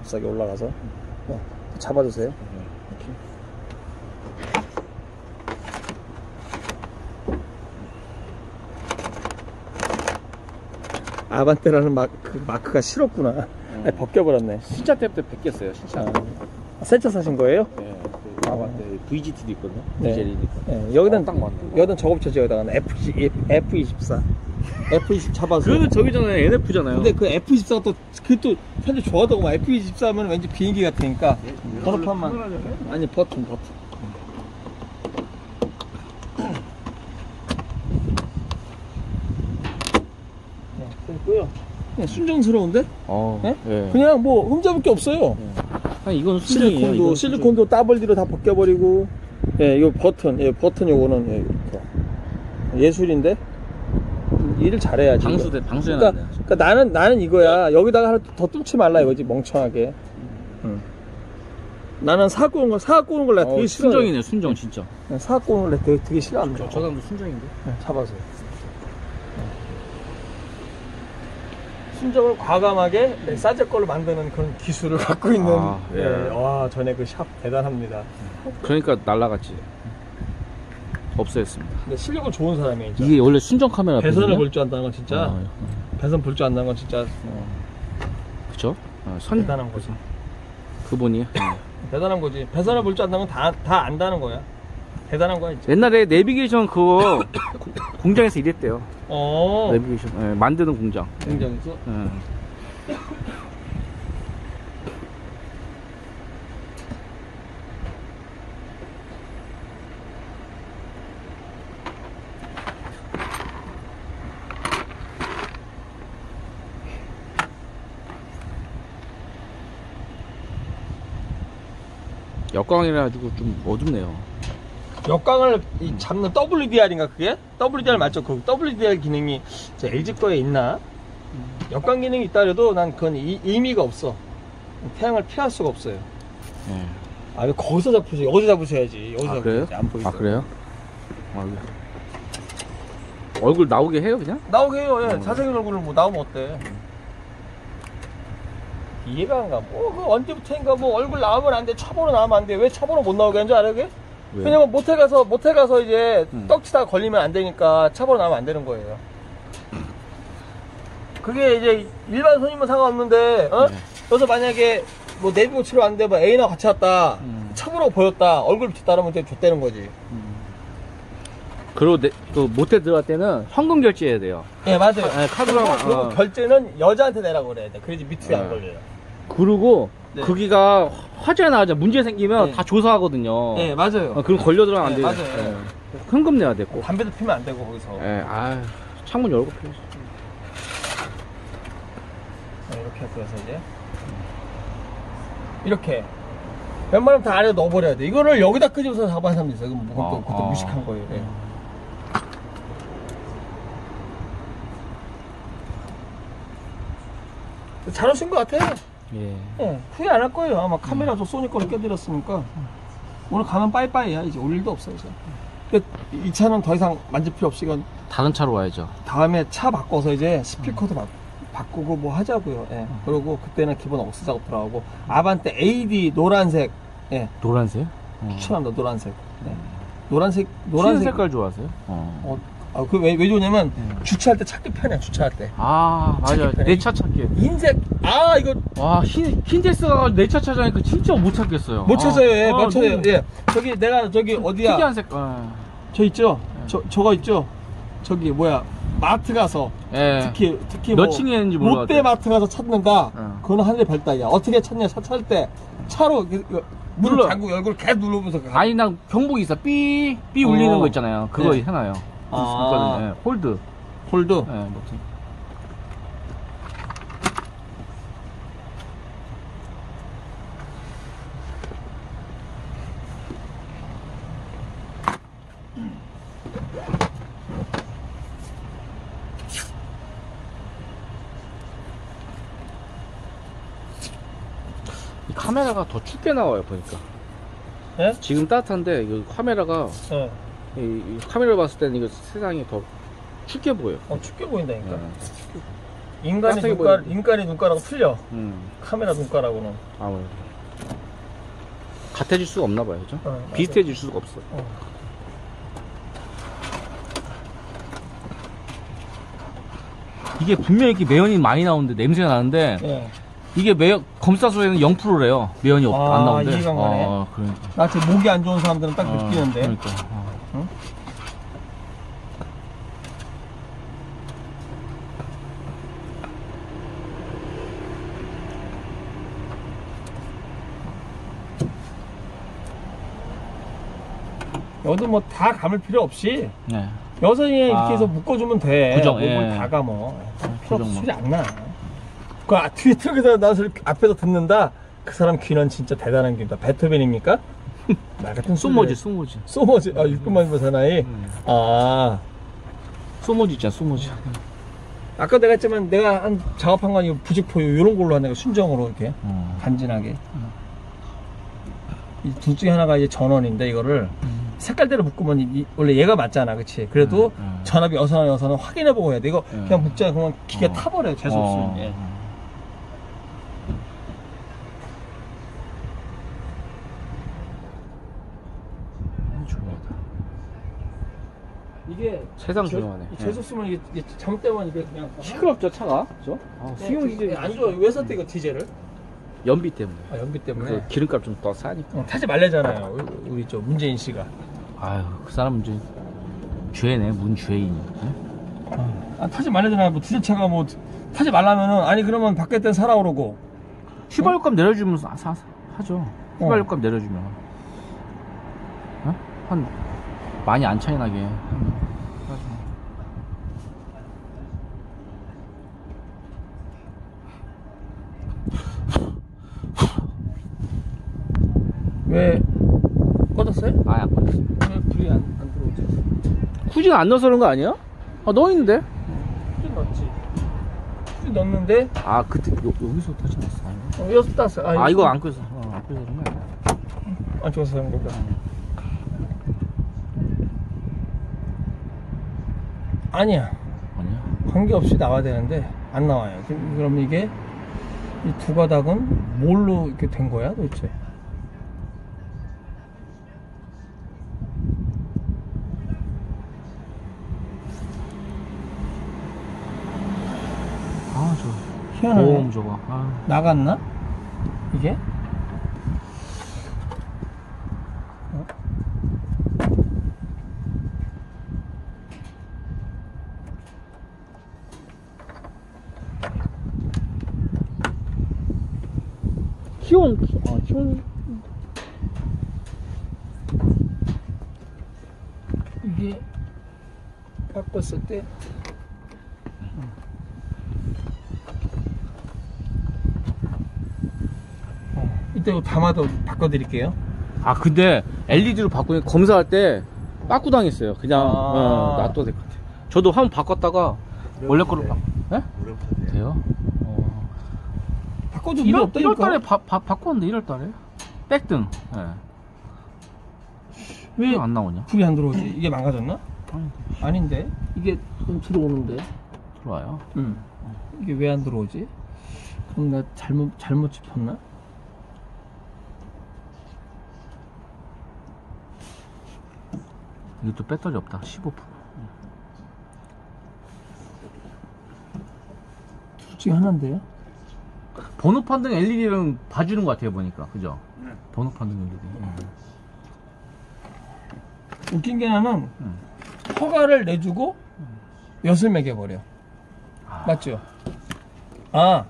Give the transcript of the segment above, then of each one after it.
값싸게 올라가서. 잡아주세요. 이렇게. 아반떼라는 그 마크가 싫었구나. 아니, 벗겨버렸네. 신차 때부터 벗겼어요. 신차. 새 차 사신 거예요? 네. 그 아반떼 VGT도 있거든요. 네. 디젤이니까. 네. 여기는 딱 맞네. 여기는 저거붙여져. 여기다가 F24. F20 잡아서. 그거는 저기잖아요. NF잖아요. 근데 그 F24가 또 현재 좋아하다고 막 F24 하면 왠지 비행기 같으니까. 번호판만. 아니 버튼. 됐고요. 네, 순정스러운데? 네? 네. 그냥 뭐 흠잡을 게 없어요. 아니 이건 순정이에요. 실리콘도 더블 D로 다 벗겨버리고. 예, 요 버튼 요거는 이렇게. 예술인데? 일을 잘해야지. 방수해놔야 돼. 그러니까 나는 이거야. 여기다가 하나 더 뚫지 말라 이거지, 멍청하게. 나는 사각 꼬는 걸 내가 되게 싫어해. 순정이네, 순정 진짜. 사각 꼬는 걸 내가 되게 싫어합니다. 저 사람도 순정인데? 네, 잡아서요. 순정을 과감하게 싸제 걸로 만드는 그런 기술을 갖고 있는. 예. 와, 전에 그 샵 대단합니다. 그러니까 날라갔지. 없애졌습니다. 근데 실력은 좋은 사람이에요. 진짜. 이게 원래 순정 카메라. 배선을 볼 줄 안다는 건 진짜. 배선 볼 줄 안다는 건 진짜. 그쵸? 대단한 거지. 그분이. 대단한 거지. 배선을 볼 줄 안다는 건 다 안다는 거야. 대단한 거야, 진짜. 옛날에 내비게이션 그거 공장에서 일했대요. 내비게이션. 만드는 공장. 공장에서? 역광이라 가지고 좀 어둡네요. 역광을 잡는 WDR인가 그게? WDR 맞죠? 그 WDR 기능이 LG 거에 있나? 역광 기능이 있다 그래도 난 그건 의미가 없어. 태양을 피할 수가 없어요. 아, 왜 거기서 잡으세요? 여기서 잡으셔야지. 여기서 잡으셔야지. 안 보이죠? 그래요? 얼굴 나오게 해요 그냥? 나오게 해요. 예. 잘생긴 얼굴을 뭐 나오면 어때? 이해가 안 가. 그 언제부터인가 뭐 얼굴 나오면 안 돼. 차번호 나오면 안 돼. 왜 차번호 못 나오게 하는 줄 알아, 그게? 왜냐면 모텔 가서 이제 떡치다가 걸리면 안 되니까 차번호 나오면 안 되는 거예요. 그게 이제 일반 손님은 상관없는데, 그래서 만약에 뭐 내비고 치러 왔는데 뭐 애인하고 같이 왔다. 차번호 보였다. 얼굴 비쳤다 그러면 되게 좆되는 거지. 그리고 또 모텔 들어갈 때는 현금 결제해야 돼요. 예, 맞아요. 카드로 그리고 결제는 여자한테 내라고 그래야 돼. 그래야지 미투에 안 걸려요. 그리고 거기가 화재가 나가자 문제 생기면 다 조사하거든요. 네, 맞아요. 그럼 걸려들어가면 안 돼요. 맞아요. 현금 내야 되고. 담배도 피면 안 되고 거기서. 창문 열고 피우죠. 이렇게 해서 이제 이렇게 웬만하면 다 안에 넣어버려야 돼. 이거를 여기다 끄집어서 잡아야 사람도 있어요. 그건 그것도 무식한 거예요. 잘 오신 것 같아요. 후회 안 할 거예요. 아마 카메라도 소니 거를 껴드렸으니까. 오늘 가면 빠이빠이야. 이제 올 일도 없어. 이제. 이 차는 더 이상 만질 필요 없이 이건 다른 차로 와야죠. 다음에 차 바꿔서 이제 스피커도 바꾸고 뭐 하자고요. 그리고 그때는 기본 억스 작업 들어가고 아반떼 AD 노란색. 노란색? 추천합니다. 노란색. 노란색 색깔 좋아하세요? 왜 좋냐면 주차할 때 찾기 편해. 주차할 때. 맞아. 내 차 찾기. 흰색. 이거. 와, 흰색스가 내 차 찾아니까 진짜 못 찾겠어요. 못 찾아요. 못 찾아요. 저기 내가 어디야? 특이한 색. 저 있죠. 저거 있죠. 저기 뭐야? 마트 가서 특히 몇 뭐 층에 있는지 몰라. 롯데 마트 가서 찾는다. 그거는 하늘의 별따기야. 어떻게 찾냐? 차 찾을 때 차로 문을 잠그고 열고 계속 눌러보면서 가. 아니 나 경보기 있어. 삐 울리는 거 있잖아요. 그거 해놔요. 홀드. 이 카메라가 더 춥게 나와요 보니까. 지금 따뜻한데 이 카메라가 이 카메라를 봤을 때는 이거 세상이 더 춥게 보여. 춥게 보인다니까. 깜짝이야 보여. 인간의 눈가락은 틀려. 카메라 눈가락으로는. 아무래도 같아질 수가 없나 봐요, 그죠? 비슷해질 수가 없어. 이게 분명히 이렇게 매연이 많이 나오는데 냄새가 나는데 예. 이게 검사소에는 0%래요. 매연이 안 나오는데. 이해가 가네. 그러니까. 나 지금 목이 안 좋은 사람들은 딱 느끼는데. 그러니까. 응? 여도 뭐 다 감을 필요 없이 네. 여선이 이렇게 해서 묶어주면 돼. 고정, 뭘 예. 다 감어. 필요 없어. 고정만. 소리 안 나. 그 뒤에 트럭에서 나서 앞에서 듣는다. 그 사람 귀는 진짜 대단한 귀다. 베토벤입니까? 말 같은 소모지. 소모지. 아, 육군만보 사나이. 아, 소모지 있잖아, 소모지. 아까 내가 했지만 내가 한 작업한 거 아니고 부직포유 이런 걸로 한 내가 순정으로 이렇게 간지나게. 이 둘 중에 하나가 이제 전원인데 이거를 색깔대로 묶으면 원래 얘가 맞잖아, 그치? 그래도 전압이 여선은 확인해보고 해야 돼. 이거 그냥 묶자 그러면 기계 타버려요. 재수 없으면. 예. 이게 세상 조용하네. 재수 없으면 이게 잘못되면 이게 그냥 시끄럽죠, 차가? 그죠? 수용이 안 좋아. 왜 샀대 이거 디젤을? 연비 때문에. 아, 연비 때문에. 그 기름값 좀 더 싸니까. 타지 말래잖아요. 우리 저 문재인 씨가. 아유, 그 사람은 이제 죄네, 문죄인. 아, 타지 말래잖아요. 뭐 디젤차가 뭐 타지 말라면은 아니 그러면 밖에 땐 사라 그러고. 휘발유값 내려주면 하죠. 휘발유값 내려주면. 한 많이 안 차이 나게. 왜 꺼졌어요? 아예 안 걸렸어. 왜 불이 안 들어오지? 후진 안 넣어서 그런 거 아니야? 아, 넣어 있는데? 후진 넣었지. 후진 넣었는데 아, 그때 여기서 터지 났어. 여기서 땄어. 아, 이거 안 끄서. 안 끄서 그런 거 아니야? 안 좋아서 그런 거다. 아니야. 아니야? 관계없이 나와야 되는데 안 나와요. 그럼 이게 이 두 가닥은 뭘로 이렇게 된 거야 도대체? 아, 저 희한하네. 보험 저거. 아. 나갔나? 이게? 키온. 이게 바꿨을 때 이때 이거 담아도 바꿔드릴게요. 아, 근데 LED로 바꾸니 검사할 때 빠꾸 당했어요. 그냥 놔둬도 될 것 같아. 저도 한번 바꿨다가 원래 거로 네? 돼요? 바꿔도 필요 없다니까. 1월달에 바꿨는데 1월달에 백등. 네. 왜 안 나오냐? 불이 안 들어오지? 이게 망가졌나? 아닌데 이게 좀 들어오는데. 들어와요. 이게 왜 안 들어오지? 그럼 나 잘못 짚었나? 이것도 배터리 없다. 15%. 둘 중에 하나인데요? 번호 판등 LED는 봐주는 것 같아요, 보니까. 그죠? 네. 번호 판등 LED. 웃긴 게 나는 허가를 내주고 엿을 매겨버려. 맞죠? 아,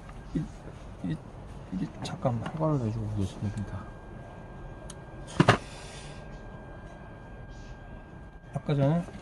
이게 잠깐만. 허가를 내주고 엿을 매긴다. 아까 전에